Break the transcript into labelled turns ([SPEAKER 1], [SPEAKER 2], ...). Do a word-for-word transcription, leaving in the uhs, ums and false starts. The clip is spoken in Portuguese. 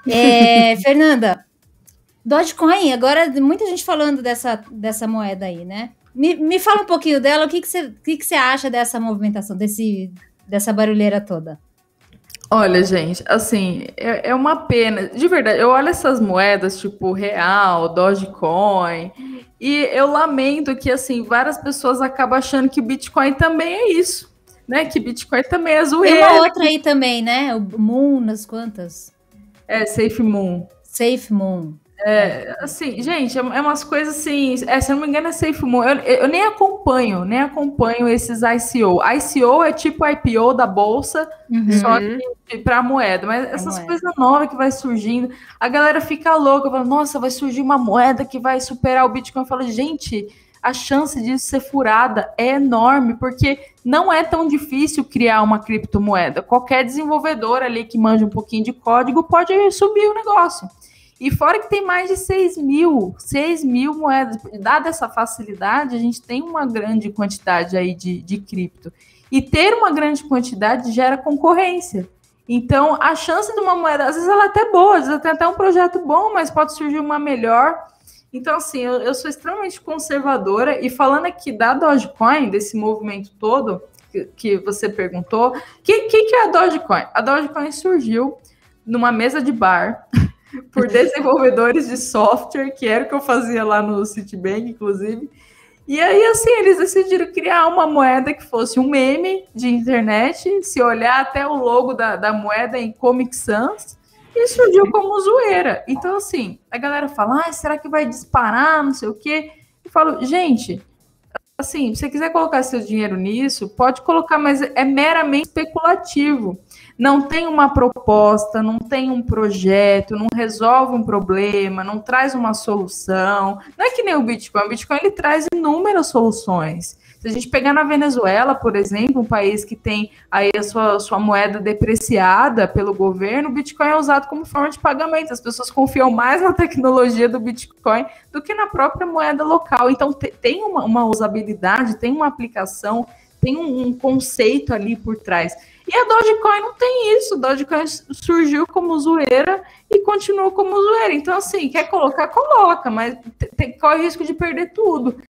[SPEAKER 1] É, Fernanda, Dogecoin, agora muita gente falando dessa, dessa moeda aí, né? Me, me fala um pouquinho dela, o que, que, você, o que, que você acha dessa movimentação, desse, dessa barulheira toda?
[SPEAKER 2] Olha, gente, assim, é, é uma pena. De verdade, eu olho essas moedas, tipo Real, Dogecoin, e eu lamento que, assim, várias pessoas acabam achando que Bitcoin também é isso, né? Que Bitcoin também é
[SPEAKER 1] Tem uma
[SPEAKER 2] zoeira.
[SPEAKER 1] outra aí também, né? O Moon, nas quantas?
[SPEAKER 2] É, Safe Moon.
[SPEAKER 1] Safe Moon.
[SPEAKER 2] É, assim, gente, é, é umas coisas assim. É, se eu não me engano, é Safe Moon. Eu, eu nem acompanho, nem acompanho esses I C O. I C O é tipo I P O da bolsa, só
[SPEAKER 1] Uhum.
[SPEAKER 2] que para moeda. Mas
[SPEAKER 1] A
[SPEAKER 2] essas
[SPEAKER 1] moeda.
[SPEAKER 2] coisas novas que vai surgindo, a galera fica louca, fala, nossa, vai surgir uma moeda que vai superar o Bitcoin. Eu falo, gente, a chance disso ser furada é enorme, porque não é tão difícil criar uma criptomoeda. Qualquer desenvolvedor ali que manja um pouquinho de código pode subir o negócio. E fora que tem mais de seis mil, seis mil moedas. Dada essa facilidade, a gente tem uma grande quantidade aí de, de cripto. E ter uma grande quantidade gera concorrência. Então, a chance de uma moeda, às vezes ela é até boa, às vezes tem até um projeto bom, mas pode surgir uma melhor. Então, assim, eu, eu sou extremamente conservadora. E falando aqui da Dogecoin, desse movimento todo que, que você perguntou, o que, que, que é a Dogecoin? A Dogecoin surgiu numa mesa de bar por desenvolvedores de software, que era o que eu fazia lá no Citibank, inclusive. E aí, assim, eles decidiram criar uma moeda que fosse um meme de internet, se olhar até o logo da, da moeda em Comic Sans, e surgiu como zoeira. Então, assim, a galera fala, ah, será que vai disparar, não sei o quê? Eu falo, gente, assim, se você quiser colocar seu dinheiro nisso, pode colocar, mas é meramente especulativo. Não tem uma proposta, não tem um projeto, não resolve um problema, não traz uma solução. Não é que nem o Bitcoin. O Bitcoin ele traz inúmeras soluções. Se a gente pegar na Venezuela, por exemplo, um país que tem aí a sua, sua moeda depreciada pelo governo, o Bitcoin é usado como forma de pagamento. As pessoas confiam mais na tecnologia do Bitcoin do que na própria moeda local. Então, tem uma, uma usabilidade, tem uma aplicação, tem um, um conceito ali por trás. E a Dogecoin não tem isso. A Dogecoin surgiu como zoeira e continuou como zoeira. Então, assim, quer colocar, coloca, mas tem, corre o risco de perder tudo.